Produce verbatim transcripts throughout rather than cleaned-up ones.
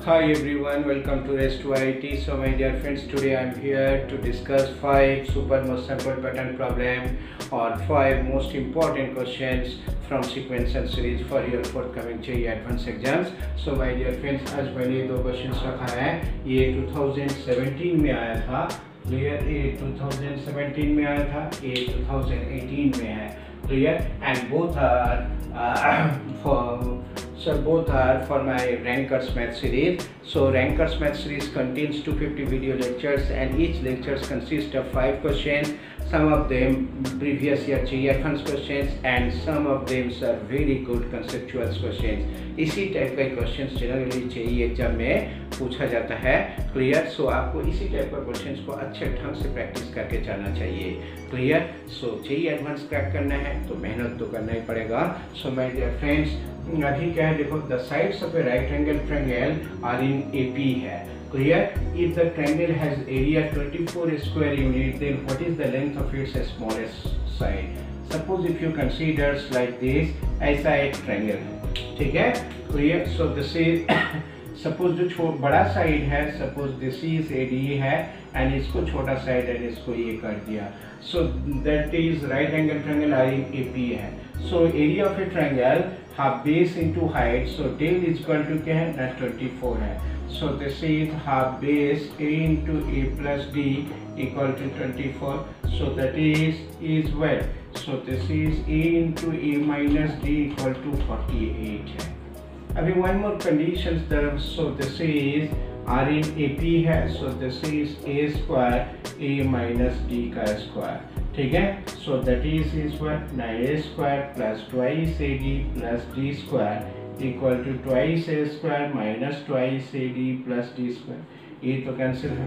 Hi everyone, welcome to Rest to I I T. So my dear friends, today I am here to discuss five super most sample pattern problem or five most important questions from sequential series for your forthcoming J E E advanced exams. So my dear friends, आज मैंने दो questions रखा है. ये twenty seventeen में आया था, clear. ये twenty seventeen में आया था, ये twenty eighteen में है, clear. And both are uh, for So both are for my Rankers Math series. So Rankers Math series contains two hundred fifty video lectures and each lectures consists of five questions. Some of them previous year J E E advanced questions and some of them are very good conceptual questions. इसी type का questions generally J E E exam में पूछा जाता है, clear. सो आपको इसी type का questions को अच्छे ढंग से प्रैक्टिस करके जाना चाहिए, clear. So J E E advance crack करना है तो मेहनत तो करना ही पड़ेगा. सो माय डियर फ्रेंड्स, अभी क्या है, देखो, the sides of a right angle triangle are in A P है, clear. If the triangle has area twenty-four square unit, then what is the length of its smallest side. Suppose if you considers like this, ऐसा एक triangle है, ठीक है, clear. So this is suppose जो छोटा बड़ा side है, suppose this is A D है एंड इसको छोटा साइड है, इसको ये कर दिया. So that is right angle triangle are in A P है. So area of a triangle half base into height, so del is equal to क्या है ना twenty-four है. So this is half base A into A plus D equal to twenty-four. So that is is well. So this is A into A minus D equal to forty-eight है. अभी one more conditions there. So this is R in A P है. So this is A square A minus D का square, ठीक है. So that is is what ना A square plus twice A D plus D square equal to twice A square minus twice A D plus D square. ये तो cancel है.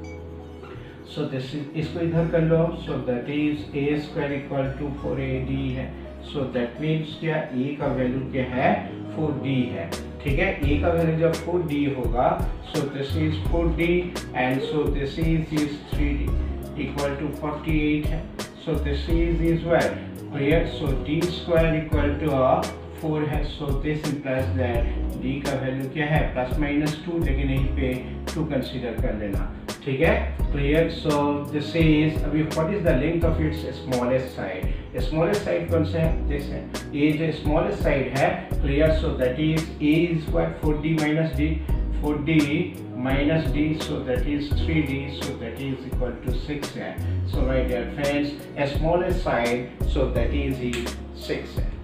So this is, इसको इधर कर लो. So that is A square equal to four A D है. So that means क्या, A का वैल्यू क्या है, फोर D है, ठीक है. A का वैल्यू जब फोर D होगा, so this is four D and so this is is three D equal to forty-eight है. So this is is well, clear. So D square equal to four है. So this implies that D का value क्या है, plus minus two, लेकिन यहीं पे to consider कर लेना, ठीक है, क्लियर. सो दिस इज, अभी what is the length of its smallest side. Smallest side कौन सा है, दिस है. ये जो स्मॉलेस्ट साइड है, clear. So that is A is what, four D minus D, four D minus D, so that is three D, so that is equal to six है. So my dear friends, a smallest side, so that is six है.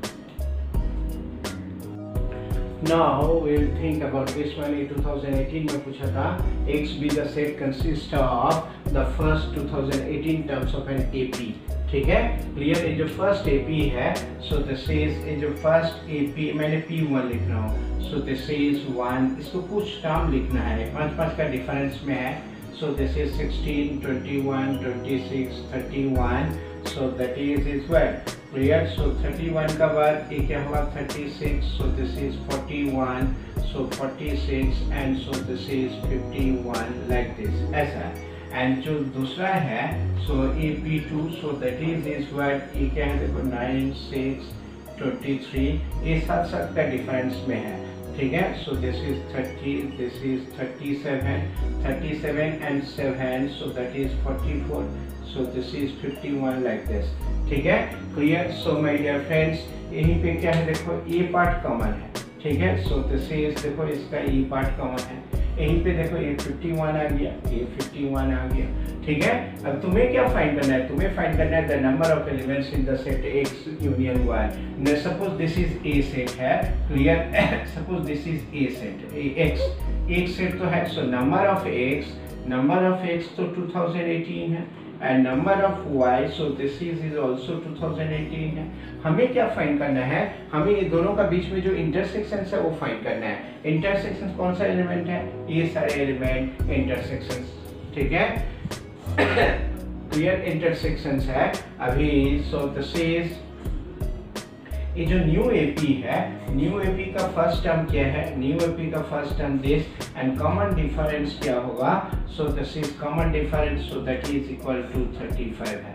Now we will think about this one. In twenty eighteen में पूछा था, X be the set consist of the first twenty eighteen terms of an A P, ठीक है, clear. ये जो first A P है, so this is, ये जो फर्स्ट A P, मैंने P वन लिख रहा हूँ. सो दिस इज वन, इसको कुछ टर्म लिखना है, पाँच पाँच का डिफरेंस में है. So this is sixteen, twenty one, twenty six, thirty one. So that is is well, clear. So thirty one का बाद ये क्या हुआ, thirty six. So this is forty one. So forty six and so this is fifty one, like this, ऐसा है. And जो दूसरा है, so A P two, so that is is what, ये क्या है, देखो नाइन, सिक्स, ट्वेंटी थ्री, ये सात सात का डिफरेंस में है, ठीक है. So this is thirty, this is thirty seven, thirty seven and seven, so that is forty four. So this is fifty one, like this, ठीक है, clear. So my dear friends, यहीं पे क्या है, देखो ये पार्ट कॉमन है, ठीक है. सो दिस इज, देखो इसका ये पार्ट कॉमन है, यहीं पे देखो ये फिफ्टी वन आ गया, ये फिफ्टी वन आ गया, ठीक है. अब तुम्हें क्या फाइंड करना है, तुम्हें फाइंड करना है the number of elements in the set X union Y. Suppose this is A set है, clear. Suppose this is A set, X एक सेट तो है. So number of X, number of X तो twenty eighteen है and number of Y, so this is is also twenty eighteen है. हमें क्या find करना है, हमें ये दोनों का बीच में जो इंटरसेक्शन है वो फाइंड करना है. इंटरसेक्शन कौन सा एलिमेंट है, ये सारे एलिमेंट इंटरसेक्शन, ठीक है, क्लियर. इंटरसेक्शंस है अभी. सो दिस इज, ये जो न्यू A P है, न्यू A P का फर्स्ट टर्म क्या है, न्यू A P का first term this and common difference क्या होगा. So this is common difference, so that is equal to thirty five है,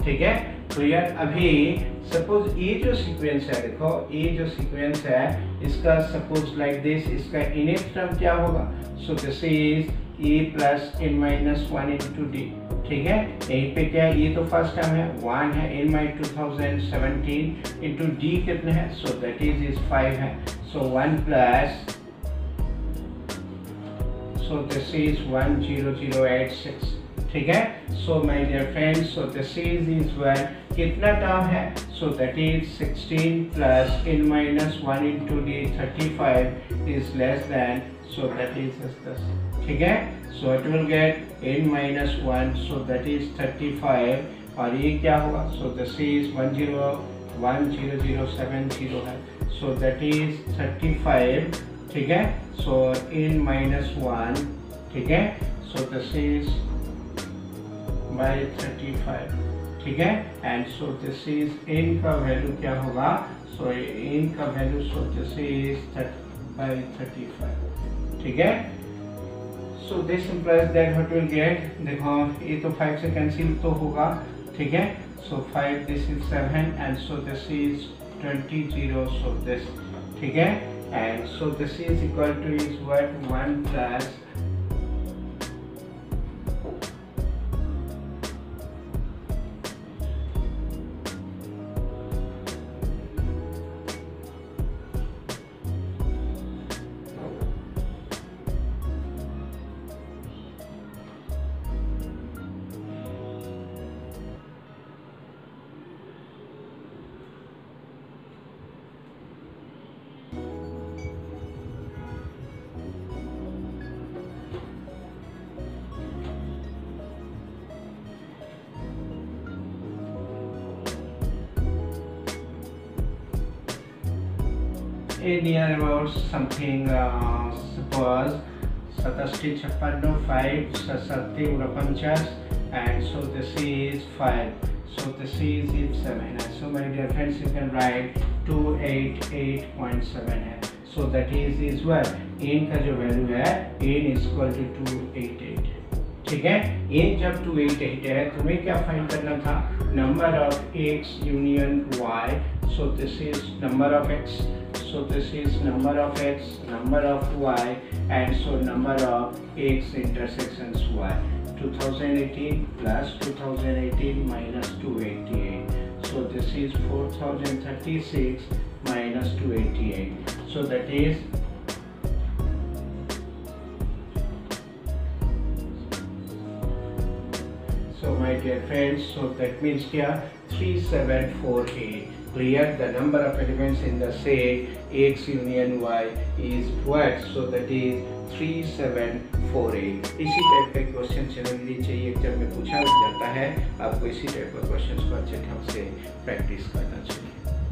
ठीक है क्लियर। अभी सपोज ये जो सीक्वेंस है, देखो ये जो सीक्वेंस है इसका सपोज लाइक दिस, इसका इनिट टर्म क्या होगा, so this is a plus n minus one into d, ठीक है। यहीं पे क्या है, ये तो फर्स्ट टर्म है वन है, n my two thousand seventeen into d कितने हैं, so that is is five है, so one plus, so this is one zero zero eight six, ठीक है। So my dear friends, so this is is one कितना term है, so that is sixteen plus n minus one into d thirty five is less than, so that is दस, ठीक है। So it will get n minus one, so that is thirty five, और ये क्या होगा, so this is one zero one zero zero seven zero है, so that is thirty five, ठीक है। सो एन माइनस वन, ठीक है, so this is by thirty five, ठीक है। And so this is n का वैल्यू क्या होगा, सो एन का value, so this is by thirty five, ठीक है। So this implies that what will get, देखो ये तो फाइव से कैंसिल तो होगा, ठीक है। So five this is seven, and so this is twenty zero, so this, ठीक है। And so this is equal to is what, one plus near about something uh, suppose सतष्टी छप्पन फाइव सत्ती उनपचास, and so this is five, so this is is seven, and so my dear friends you can write two eighty-eight point seven है, so that is is what n का जो value है n is equal to two eighty-eight, ठीक है। n जब two eighty-eight है तुम्हें क्या फाइंड करना था, number of x union y, so this is number of x, so this is number of x, number of y, and so number of x intersections y, twenty eighteen plus twenty eighteen minus two eighty-eight, so this is four thousand thirty-six minus two eighty-eight, so that is so my dear friends, so that means here three seven four eight, clear। The number of elements in the set x union y is what, so that is three seven four eight। इसी type का question generally चाहिए exam में पूछा जाता है, आपको इसी type का क्वेश्चंस को अच्छे ढंग से प्रैक्टिस करना चाहिए।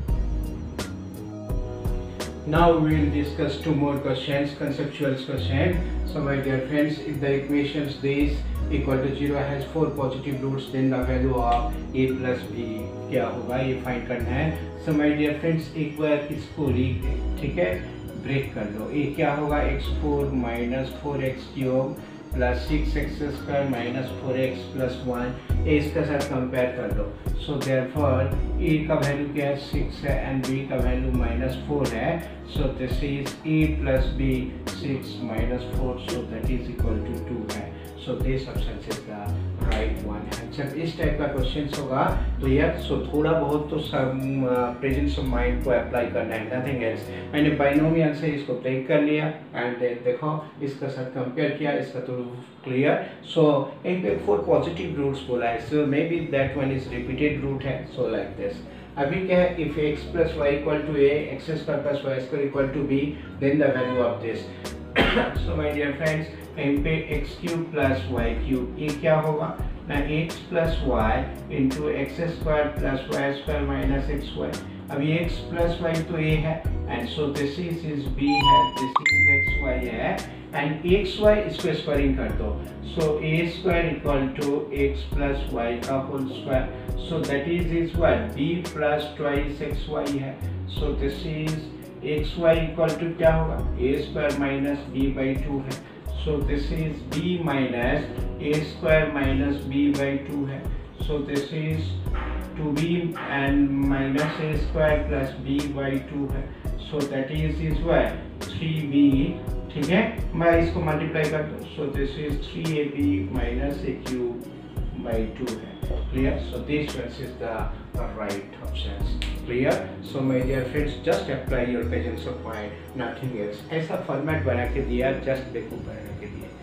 Now we will discuss two more questions, conceptual question. So my dear friends, if the equations this equal to zero has four positive roots, then the value of a plus b क्या होगा ये find करना है। So my dear friends, एक बार इसको ठीक है break कर लो, ये क्या होगा x four minus four x cube plus six x square minus four x plus one, ए इसके साथ कंपेयर कर लो। सो देयरफॉर ए का वैल्यू क्या है सिक्स है एंड बी का वैल्यू माइनस फोर है, so this is a plus b six minus four, so that is equal to two है। So this option is the right one है। जब इस टाइप का क्वेश्चन होगा तो यार सो थोड़ा बहुत तो सब प्रेजेंस ऑफ माइंड को अप्लाई करना है, नथिंग एल्स। मैंने बाइनोमियल से इसको ब्रेक कर लिया एंड देखो इसका साथ कंपेयर किया, इसका तो क्लियर। सो एक पे फोर पॉजिटिव रूट्स बोला है, so may be that one is repeated root है, सो लाइक दिस। अभी क्या है, if x plus y equal to a, x square plus y square equal to b, then the value of this. So my dear friends, कहीं पे x cube plus y cube, ये क्या होगा ना x plus y into x square plus y square minus x y. अभी x plus Y तो a है and so this is is b है, दिस इज एक्स वाई है and x y इसको स्क्वायरिंग कर दो, so a square equal to x plus y का whole square, so that is is what b plus twice x y है, so this is x y equal to क्या होगा a square minus b by two है, so this is b minus a square minus b by two है, so this is two b and minus a square plus b by two है, so that is is what three b, ठीक है, मैं इसको multiply कर दूं, so this is three a b minus a cube by two है, clear? So this one is the right options, clear? So my dear friends, just apply your presence of mind, nothing else. ऐसा format बना के दिया, just बेवकूफ बनाने के लिए.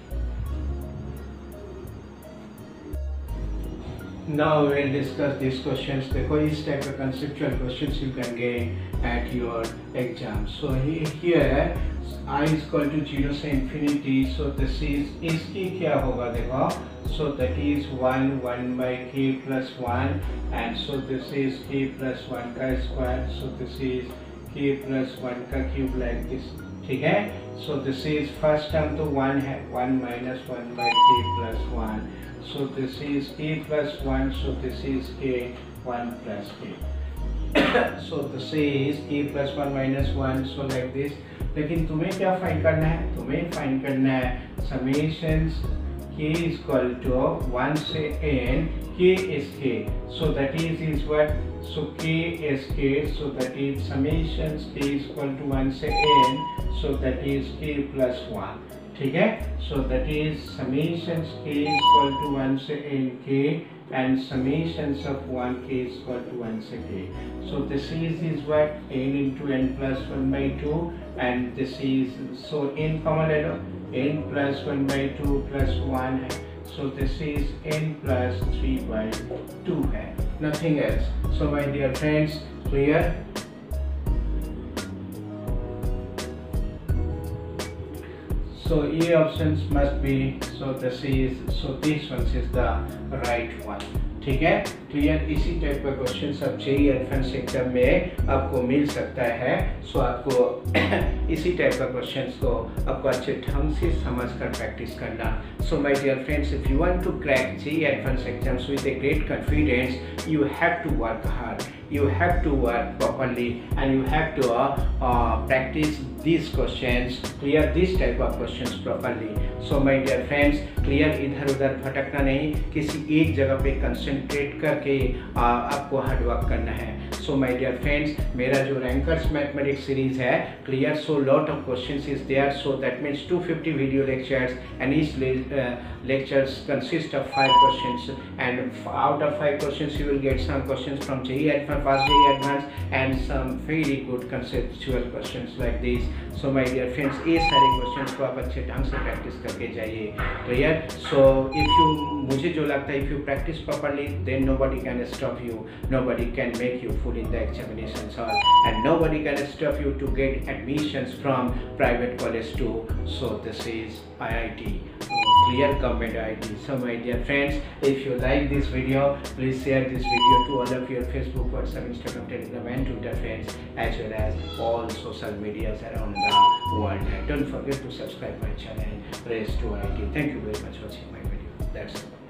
Now we will discuss these questions. देखो इस type of conceptual questions you can get at your exam. So here I is equal to zero से infinity. So this is इसकी क्या होगा देखो. So that is one one by k plus one, and so this is k plus one का square. So this is k plus one का cube like this. ठीक है. So this is first term तो one है, one minus one by k plus one. So this is k plus one, so this is k one plus k. So this is k plus one minus one, so like this. लेकिन तुम्हें क्या find करना है? तुम्हें find करना है summations k is equal to one से n, k is k, so that is is what, so k is k, so that is summations k is equal to one से n, so that is k plus one. ठीक है, so that is summations k is equal to one से n k and summations of one k is equal to one से k. So this is is what n into n plus one by two, and this is, so n common ले लो, n plus one by two plus one है, so this is n plus three by two है, nothing else. So my dear friends, clear? So A options must be, so this is, so this one is the right one. ठीक है, clear? इसी type का question सब JEE advance exam में आपको मिल सकता है. सो आपको इसी टाइप का क्वेश्चंस को आपको अच्छे ढंग से समझ कर प्रैक्टिस करना. So my dear friends, if you want to crack JEE advance exams with a great confidence, you have to work hard, you have to work properly, and you have to uh, uh, practice these questions, clear this type of questions properly. So my dear friends, clear? इधर उधर भटकना नहीं, किसी एक जगह पे concentrate करके uh, आपको हार्ड वर्क करना है. So my dear friends, मेरा जो रैंकर्स मैथमेटिक्स सीरीज है, clear? So lot of questions is there, so that means two hundred fifty video lectures, and each uh, lectures consist of five questions, and out of five questions you will get some questions from JEE Advanced, Fast JEE Advanced, and some very good conceptual questions like this. So my dear friends, ये सारे questions को आप अच्छे ढंग से practice करके जाइए, clear? So if you, मुझे जो लगता है, if you practice properly, then nobody can stop you, nobody can make you fool in the examinations hall, and nobody can stop you to get admissions from private college too. So this is I I T, clear? Government I I T. So my dear friends, if you like this video, please share this video to all of your Facebook, WhatsApp, Instagram, Telegram and Twitter friends, as well as all social medias around the world. And don't forget to subscribe my channel, Race to I I T. Thank you very much for watching my video. That's all.